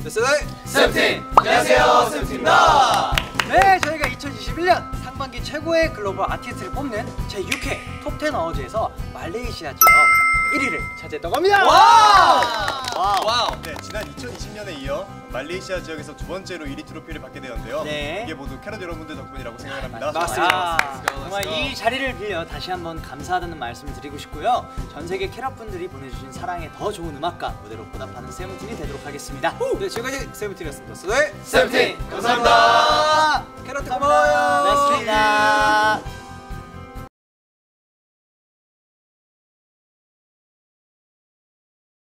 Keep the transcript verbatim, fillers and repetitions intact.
세븐틴! 세븐틴! 안녕하세요, 세븐틴입니다. 네, 저희가 이천이십일 년 상반기 최고의 글로벌 아티스트를 뽑는 제육 회 톱텐 어워즈에서 말레이시아 지역 일 위를 차지했다고 합니다. 와우! 와우! 와우! 네, 지난 이천이십 년에 이어 말레이시아 지역에서 두 번째로 일 위 트로피를 받게 되었는데요. 네. 이게 모두 캐럿 여러분들 덕분이라고 생각을 합니다. 맞습니다. 아, Let's go, let's 정말 go. 이 자리를 빌려 다시 한번 감사하다는 말씀을 드리고 싶고요. 전 세계 캐럿 분들이 보내주신 사랑에 더 좋은 음악과 무대로 보답하는 세븐틴이 되도록 하겠습니다. 네, 지금까지 세븐틴이었습니다. 네, 세븐틴! 감사합니다. 캐럿 고마워요. 고맙습니다.